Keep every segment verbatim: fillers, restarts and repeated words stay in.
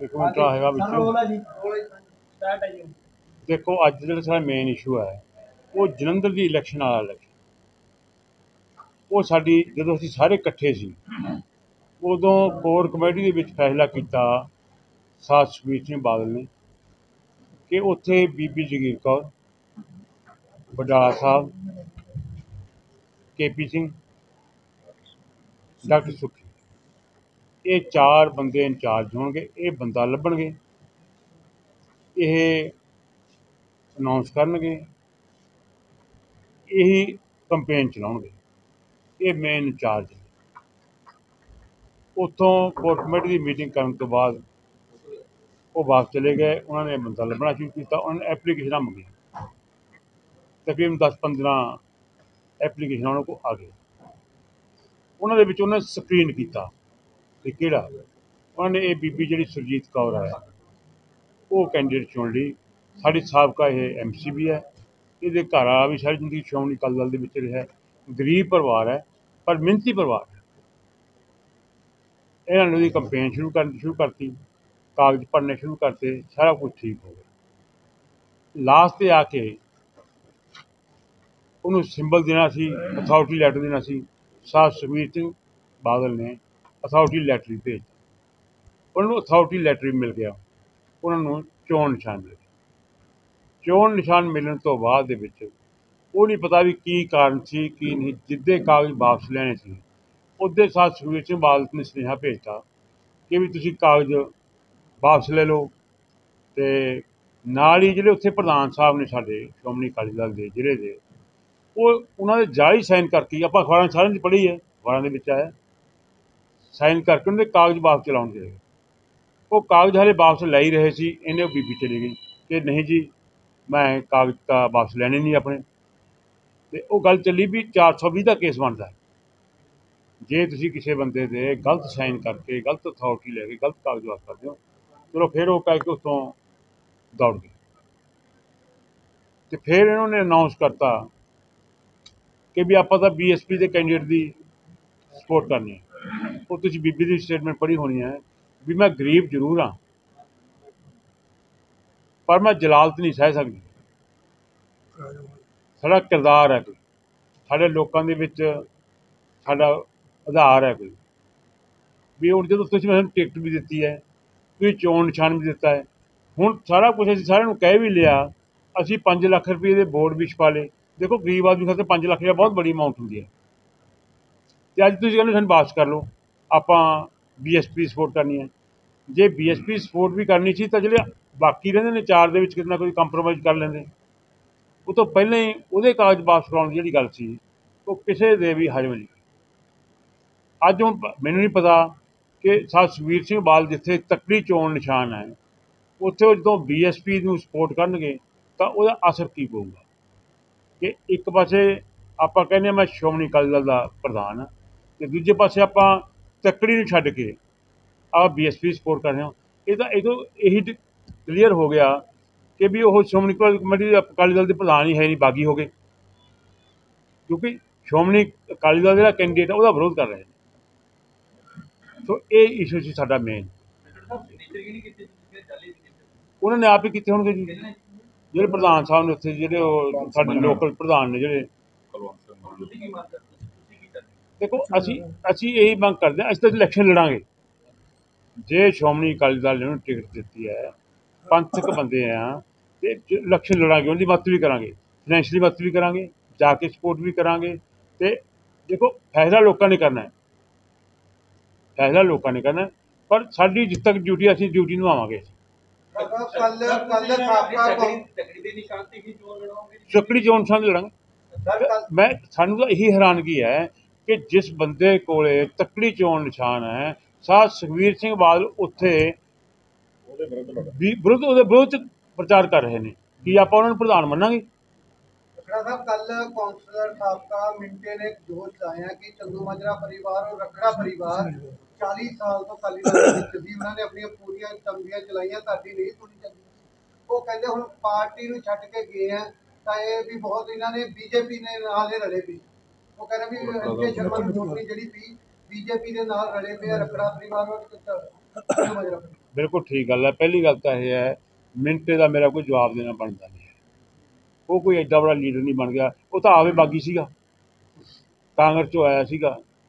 एक मिनट हैगा देखो अज जो सा मेन इशू है वो जलंधर की इलैक्शन वाला इलैक्शन वो साडी जो असीं सारे इकट्ठे सी उदों कोर कमेटी के विच फैसला किया साध सुखबीर सिंह बादल ने कि उत्थे बीबी जगीर कौर बडाला साहब के पी सिंह डॉक्टर सुखी ये चार बंदे इंचार्ज होणगे, ये बंदा लभणगे, ये अनाउंस करनगे, यही कंपेन चलाउणगे, ये मेन इंचार्ज है। उत्थों कोर कमेटी की मीटिंग करने तो बाद वो वापस चले गए, उन्होंने बंदा लभना शुरू किया, उन्होंने एप्लीकेशन मंगी, तकरीबन दस पंद्रह एप्लीकेशन उन्होंने को आ गई। उन्होंने विच उन्होंने स्क्रीन किया कि किहड़ा उन्होंने ये बीबी जी सुरजीत कौर है वो कैंਡੀਡੇਟ चुन ली। साड़ी साबका ये एम सी भी है, ये घर वाला भी सारी जिंदगी श्रोमणी अकाली दल के रहा है, गरीब परिवार है पर मिहनती परिवार है। इन्होंने कंपेन शुरू कर शुरू करती, कागज भरने शुरू करते, सारा कुछ ठीक हो गया। लास्ट से आके उन्होंने सिंबल देना सी, अथॉरिटी लैटर देना सी, साध सुखबीर सिंह बादल ने अथॉरिटी लैटर भेज, उन्होंने अथॉरिटी लैटर मिल गया, उन्होंने चोन निशान मिल गया। चोन निशान मिलने तो बाद दे विच वो नहीं पता भी की कारण सी की नहीं, जिद्दे कागज वापस लेने सी उदे साथ सुखबीर सिंह बादल ने सुनेहा भेजता कि भी तुसीं कागज वापस ले लो, तो नाल ही जिहड़े उत्थे प्रधान साहब ने साडे श्रोमणी अकाली दल के जिले के वो उन्होंने जाली साइन करके आप अखबार सारे पढ़ी है, अखबारों के आया साइन करके उन्होंने कागज वापस चलाउण गए। वो कागज हाले वापस लै ही रहे सी, इन्हें बीबी चली गई कि नहीं जी मैं कागज का वापस लेने नहीं अपने। तो वो गल चली भी चार सौ भी का केस बनता है जे तुसीं किसी बंदे दे गलत साइन करके गलत अथॉरिटी लैके गलत कागज वापस कर दो। चलो फिर वो कह के उत्तों दौड़ गए। तो फिर इन्होंने अनाउंस करता कि भी आप बी एस पी के कैंਡੀਡੇਟ की सपोर्ट करनी है। वो तुसीं बीबी की स्टेटमेंट पढ़ी होनी है भी मैं गरीब जरूर हाँ पर मैं जलालत नहीं सह सकती, साड़ा किरदार है कोई, साढ़े लोगों के विच साड़ा आधार है कोई भी। हुण जो तुसीं मैनूं टिकट भी दित्ती है, तुसीं चोण निशान भी दिता है, हुण सारा कुछ असीं सारिआं नूं कह भी लिया, असीं पांच लख रुपये के बोर्ड भी छपा ले। देखो गरीब आदमी खातर पांच लख रुपया बहुत बड़ी अमाउंट होंदी है। तो अज तुसीं कहंदे सानूं वापस कर लो, आपां बी एस पी सपोर्ट करनी है। J B S P support भी करनी सी तो जिहड़े बाकी रहिंदे ने चार दे विच किते ना कोई कंप्रोमाइज़ कर लैंदे। वो तो पहले ही उहदे कागज वापस कराउण दी जिहड़ी गल सी वो किसी दे भी हजम नहीं। अज हुण मैनूं नहीं पता कि साध सुखबीर सिंह बादल जिथे तकड़ी चोण निशान है उत्थे जो बी एस पी नूं सपोर्ट करनगे तो उहदा असर की पऊगा कि एक पासे आपां कहने मैं श्रोमणी अकाली दल का प्रधान हाँ तो दूजे पासे आपां तकड़ी नूं छड्ड के आप बी एस पी सपोर्ट कर रहे हो। ये तो ये तो यही क्लीयर हो गया कि भी वो श्रोमणी कमेटी अकाली दल के प्रधान ही है नहीं, बागी हो गए, क्योंकि श्रोमणी अकाली दल का कैंਡੀਡੇਟ है वह विरोध कर रहे हैं। सो ये इशू से साडा मेन उन्होंने आप ही किए होंगे जी, जो प्रधान साहब ने उत्थे जो साडे लोकल प्रधान ने जिहड़े। देखो असी असी यही मंग करते हैं, असीं तो इलैक्शन लड़ांगे जे श्रोमणी अकाली दल ने टिकट दी है, पंथक बंदे हैं तो इलैक्शन लड़ांगे, उनकी मदद भी करांगे, फाइनैंशियली मदद भी करांगे, जाके सपोर्ट भी करांगे। तो देखो फैसला लोगों ने करना है, फैसला लोगों ने करना है, पर साडी जिस तक ड्यूटी असीं ड्यूटी निभावांगे। चकड़ी चोण निशान लड़ांगे। मैं सानूं तो यही हैरानगी है कि जिस बंदे कोले तकड़ी चोण निशान है साध सुखबीर सिंह बादल उत्थे विरुद्ध उहदे विरुद्ध प्रचार कर रहे हैं कि आपां उन्हां नूं प्रधान मन्नांगे। रखड़ा साहब कल काउंसलर साबका मिंटे ने दोष लाया कि चंदूमाजरा परिवार और रखड़ा परिवार चालीस साल तो अकाली दल ਦੇ ਵਿੱਚ ਸੀ, ਉਹਨਾਂ ਨੇ ਆਪਣੀਆਂ ਪੂਰੀਆਂ ਤੰਬੀਆਂ ਚਲਾਈਆਂ, ਤੁਹਾਡੀ ਨਹੀਂ ਸੁਣੀ ਜਾਂਦੀ। ਉਹ ਕਹਿੰਦੇ ਹੁਣ ਪਾਰਟੀ ਨੂੰ ਛੱਡ ਕੇ ਗਏ ਆ ਤਾਂ ਇਹ ਵੀ ਬਹੁਤ ਇਹਨਾਂ ਨੇ ਬੀਜੇਪੀ ਨੇ ਨਾਲ ਹੀ ਰਲੇ ਪਏ। ਉਹ ਕਹਿੰਦੇ ਵੀ ਅੰਕੇ ਸ਼ਰਮਾ ਦੀ ਵੋਟਰੀ ਜਿਹੜੀ ਵੀ ਬੀਜੇਪੀ ਦੇ ਨਾਲ ਰਲੇ ਪਏ ਆ, ਰਖੜਾ ਪਰਿਵਾਰ ਔਰ ਚੰਦੂ ਮਾਜਰਾ ਪਰਿਵਾਰ। बिल्कुल ठीक गल है। पहली गल तो यह है, मिनटे का मेरा कोई जवाब देना बनता नहीं है। वो कोई एडा बड़ा लीडर नहीं बन गया, वो तो आवे बागी सीगा, कांग्रेस चो आया सीगा।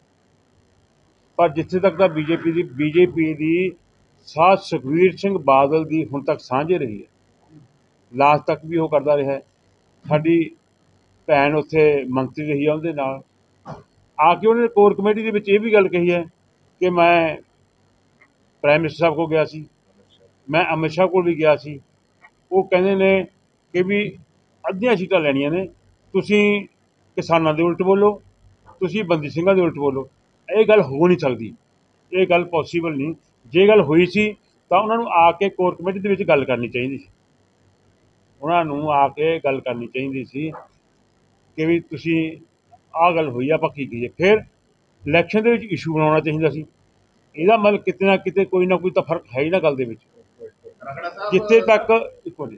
पर जिथे तक तो बीजेपी की बीजेपी की साथ सुखबीर सिंह बादल की हुण तक साझे रही है, लास्ट तक भी वो करता रहा है। साडी भैन उत्थे मंत्री रही है, उहदे नाल आके उन्होंने कोर कमेटी के विच ये भी गल कही है कि मैं प्राइम मिनिस्टर साहब को गया सी, मैं अमित शाह को भी गया सी। वो कहते ने कि भी अद्धियां सीटां लैणियां ने, तुसीं किसानां दे उल्ट बोलो, तुसीं बंदी ਸਿੰਘਾਂ दे उल्ट बोलो। ये गल हो नहीं सकती, ये गल पॉसीबल नहीं। जे गल हुई सी तां उन्हां नूं आके कोर कमेटी दे विच गल करनी चाहीदी सी, उन्हां नूं आके गल करनी चाहीदी सी कि भी तुसीं आह गल होई, आपां की कीए। फिर इलैक्शन दे विच इशू बनाउणा चाहीदा सी। ਇਹਦਾ मतलब किते ना किते कोई ना कोई तो फर्क है ही ना गल दे विच। जिथे तक एक मिनट,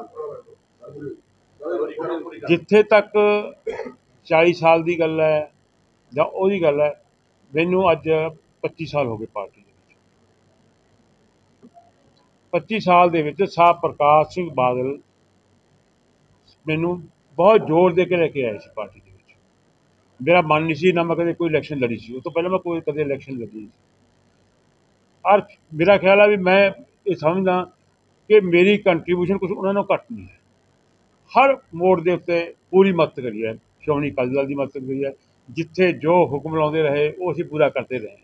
जिथे तक चालीस साल की गल है जां ओहदी गल है, मैनू अज पच्ची साल हो गए पार्टी दे विच। पच्ची साल दे विच साहब प्रकाश सिंह बादल मैनू बहुत जोर दे के लेके आए सी पार्टी दे विच। मेरा मन नहीं सी, ना मैं कदे कोई इलैक्शन लड़ी सी, उस तो पहले मैं कोई कदे इलैक्शन लड़ी नहीं। और मेरा ख्याल है भी मैं ये समझदा कि मेरी कंट्रीब्यूशन कुछ उन्होंने घट नहीं है। हर मोड़ के उत्ते पूरी मदद करी है, श्रोमणी अकाली दल की मदद करी है। जिथे जो हुक्म लाते रहे वो असीं पूरा करते रहे।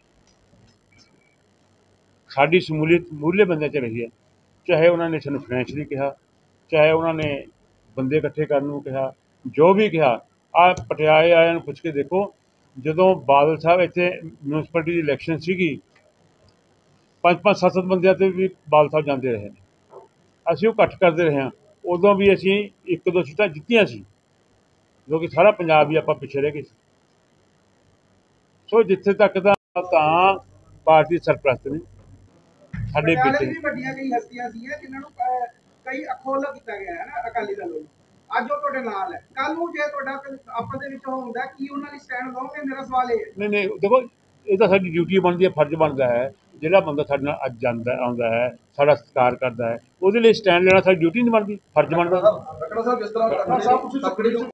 साडी शमूलीयत मूरले बंदे च रही है, चाहे उन्होंने सानू फाइनैंशली कहा, चाहे उन्होंने बंदे इकट्ठे करने को कहा, जो भी कहा। आ पटियाले वालियां नूं पुछ के देखो, जदों बादल साहब इत्थे म्यूनसिपैलिटी की इलैक्शन सीगी, पांच पांच सत्त सत्त बंदियां ते भी बादल साहब जाते रहे, असीं वो इकट्ठ करते रहे हैं। उदों भी असीं एक दो सीटां जित्तियां सी, जो कि सारा पंजाब भी आपां पिछे रह गए। सो जिथे तक तां पार्टी सरप्रस्त ने साडे ਪਟਿਆਲੇ विच। ਦੀ ਵੀ ਵੱਡੀਆਂ ਕਈ ਹਸਤੀਆਂ ਸੀਗੀਆਂ ਜਿਨ੍ਹਾਂ ਨੂੰ ਅਹ, ਕਈ ਅਖੌਲਾ ਕੀਤਾ ਗਿਆ ਹੈ ਨਾ ਅਕਾਲੀ ਦਲ ਵੱਲੋਂ। ਅੱਜ ਉਹ ਤੁਹਾਡੇ ਨਾਲ ਹੈ, ਕੱਲ ਨੂੰ ਜੇ ਤੁਹਾਡਾ ਕੋਈ ਆਪਸ ਦੇ ਵਿੱਚ ਉਹ ਹੁੰਦਾ ਕੀ ਉਹਨਾਂ ਲਈ ਸਟੈਂਡ ਲਓਗੇ? ਮੇਰਾ ਸਵਾਲ ਇਹ ਹੈ। नहीं नहीं देखो, ये तो साडी ड्यूटी बनती है, फर्ज बनता है। ਜਿਹੜਾ ਬੰਦਾ ਸਾਡੇ ਨਾਲ ਅੱਜ ਜਾਂਦਾ ਆਉਂਦਾ ਹੈ, ਸਾਡਾ ਸਤਿਕਾਰ ਕਰਦਾ ਹੈ, ਉਹਦੇ ਲਈ ਸਟੈਂਡ ਲੈਣਾ ਸਾਡੀ ਡਿਊਟੀ ਨਹੀਂ ਬਣਦੀ, ਫਰਜ਼ ਬਣਦਾ। ਰਖੜਾ ਸਾਹਿਬ ਜਿਸ ਤਰ੍ਹਾਂ